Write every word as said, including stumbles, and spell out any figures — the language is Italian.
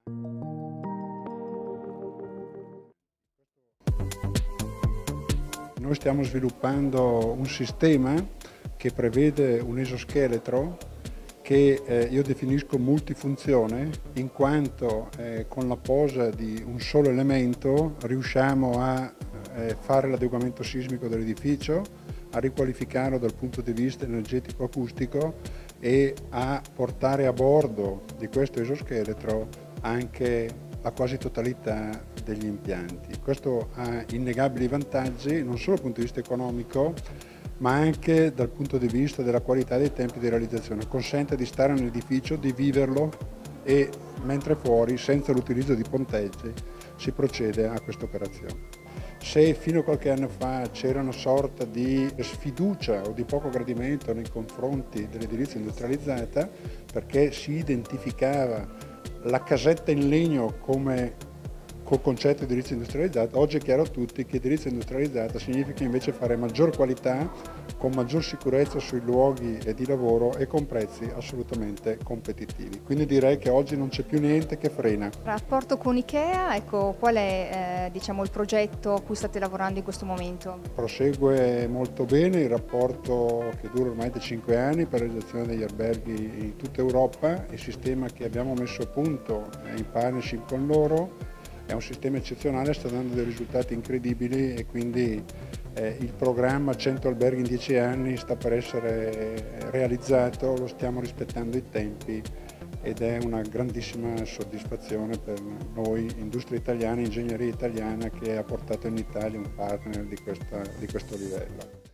Noi stiamo sviluppando un sistema che prevede un esoscheletro che eh, io definisco multifunzione, in quanto eh, con la posa di un solo elemento riusciamo a eh, fare l'adeguamento sismico dell'edificio, a riqualificarlo dal punto di vista energetico-acustico e a portare a bordo di questo esoscheletro anche la quasi totalità degli impianti. Questo ha innegabili vantaggi non solo dal punto di vista economico, ma anche dal punto di vista della qualità dei tempi di realizzazione. Consente di stare nell'edificio, di viverlo e mentre fuori, senza l'utilizzo di ponteggi, si procede a questa operazione. Se fino a qualche anno fa c'era una sorta di sfiducia o di poco gradimento nei confronti dell'edilizia industrializzata, perché si identificava la casetta in legno come col concetto di edilizia industrializzata, oggi è chiaro a tutti che edilizia industrializzata significa invece fare maggior qualità, con maggior sicurezza sui luoghi di lavoro e con prezzi assolutamente competitivi. Quindi direi che oggi non c'è più niente che frena. Rapporto con Ikea, ecco, qual è eh, diciamo, il progetto a cui state lavorando in questo momento? Prosegue molto bene il rapporto che dura ormai da cinque anni per la realizzazione degli alberghi in tutta Europa. Il sistema che abbiamo messo a punto in partnership con loro è un sistema eccezionale, sta dando dei risultati incredibili e quindi eh, il programma cento alberghi in dieci anni sta per essere realizzato, lo stiamo rispettando i tempi ed è una grandissima soddisfazione per noi, industria italiana, ingegneria italiana, che ha portato in Italia un partner di, questa, di questo livello.